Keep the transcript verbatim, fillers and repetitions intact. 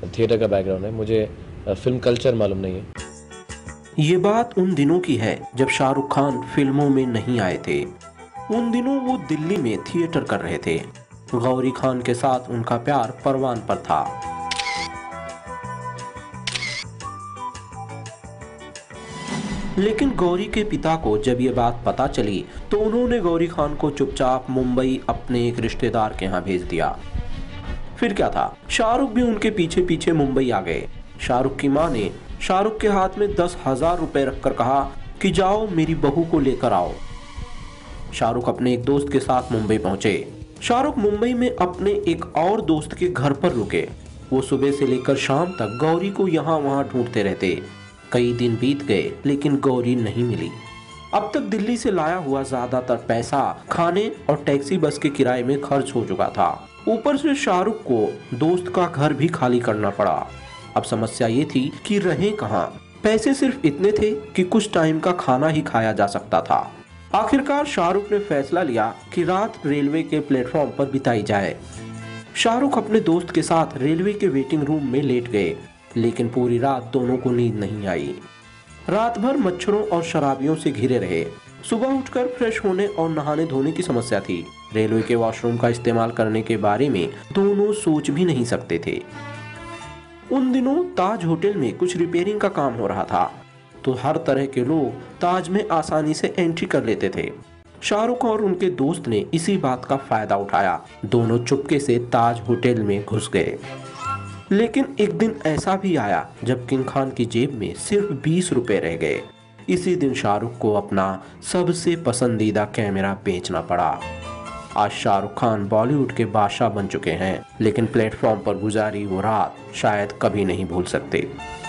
Theatre का background है, मुझे फिल्म कल्चर मालूम नहीं है। ये बात उन दिनों की है जब शाहरुख खान फिल्मों में नहीं आए थे। उन दिनों वो दिल्ली में थिएटर कर रहे थे। गौरी खान के साथ उनका प्यार परवान पर था। लेकिन गौरी के पिता को जब ये बात पता चली तो उन्होंने गौरी खान को चुपचाप मुंबई अपने एक रिश्तेदार के यहाँ भेज दिया। फिर क्या था, शाहरुख भी उनके पीछे पीछे मुंबई आ गए। शाहरुख की माँ ने शाहरुख के हाथ में दस हजार रुपए रखकर कहा कि जाओ मेरी बहू को लेकर आओ। शाहरुख अपने एक दोस्त के साथ मुंबई पहुंचे। शाहरुख मुंबई में अपने एक और दोस्त के घर पर रुके। वो सुबह से लेकर शाम तक गौरी को यहाँ वहाँ ढूंढते रहते। कई दिन बीत गए लेकिन गौरी नहीं मिली। अब तक दिल्ली से लाया हुआ ज्यादातर पैसा खाने और टैक्सी बस के किराए में खर्च हो चुका था। ऊपर से शाहरुख को दोस्त का घर भी खाली करना पड़ा। अब समस्या ये थी कि रहे कहाँ। पैसे सिर्फ इतने थे कि कुछ टाइम का खाना ही खाया जा सकता था। आखिरकार शाहरुख ने फैसला लिया कि रात रेलवे के प्लेटफॉर्म पर बिताई जाए। शाहरुख अपने दोस्त के साथ रेलवे के वेटिंग रूम में लेट गए, लेकिन पूरी रात दोनों को नींद नहीं आई। रात भर मच्छरों और शराबियों से घिरे रहे। सुबह उठकर फ्रेश होने और नहाने धोने की समस्या थी। रेलवे के वॉशरूम का इस्तेमाल करने के बारे में दोनों सोच भी नहीं सकते थे। उन दिनों ताज होटल में कुछ रिपेयरिंग का काम हो रहा था, तो हर तरह के लोग ताज में आसानी से एंट्री कर लेते थे। शाहरुख और उनके दोस्त ने इसी बात का फायदा उठाया। दोनों चुपके से ताज होटल में घुस गए। लेकिन एक दिन ऐसा भी आया जब किंग खान की जेब में सिर्फ बीस रुपए रह गए। इसी दिन शाहरुख को अपना सबसे पसंदीदा कैमरा बेचना पड़ा। आज शाहरुख खान बॉलीवुड के बादशाह बन चुके हैं, लेकिन प्लेटफॉर्म पर गुजारी वो रात शायद कभी नहीं भूल सकते।